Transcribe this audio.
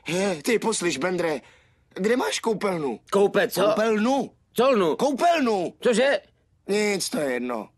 Ty poslyš, Bendre, kde máš koupelnu? Koupe co? Koupelnu. Colnu. Koupelnu. Cože? Nic, to je jedno.